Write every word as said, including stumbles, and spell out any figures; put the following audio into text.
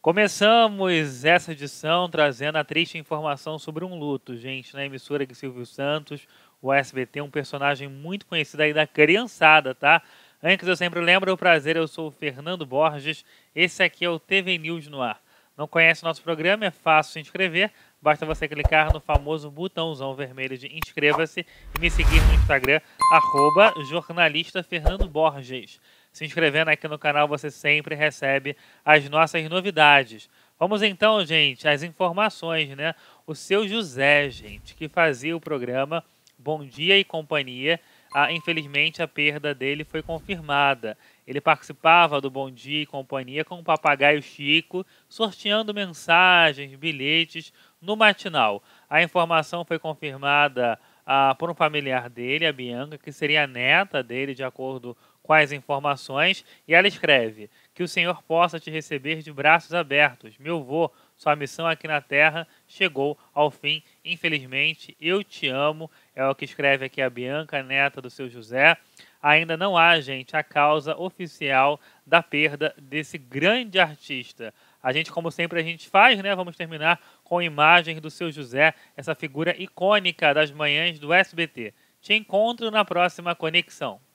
Começamos essa edição trazendo a triste informação sobre um luto, gente, na emissora de Silvio Santos, o S B T, um personagem muito conhecido aí da criançada, tá? Antes eu sempre lembro, é um prazer, eu sou o Fernando Borges, esse aqui é o T V News no ar. Não conhece o nosso programa? É fácil se inscrever, basta você clicar no famoso botãozão vermelho de inscreva-se e me seguir no Instagram, arroba jornalista Fernando Borges. Se inscrevendo aqui no canal, você sempre recebe as nossas novidades. Vamos então, gente, às informações, né? O seu José, gente, que fazia o programa Bom Dia e Companhia, ah, infelizmente a perda dele foi confirmada. Ele participava do Bom Dia e Companhia com o papagaio Chico, sorteando mensagens, bilhetes no matinal. A informação foi confirmada ah, por um familiar dele, a Bianca, que seria a neta dele, de acordo com as informações, e ela escreve: que o Senhor possa te receber de braços abertos. Meu vô, sua missão aqui na Terra chegou ao fim, infelizmente, eu te amo, é o que escreve aqui a Bianca, neta do seu José. Ainda não há, gente, a causa oficial da perda desse grande artista. A gente, como sempre a gente faz, né? Vamos terminar com imagens do seu José, essa figura icônica das manhãs do S B T. Te encontro na próxima conexão.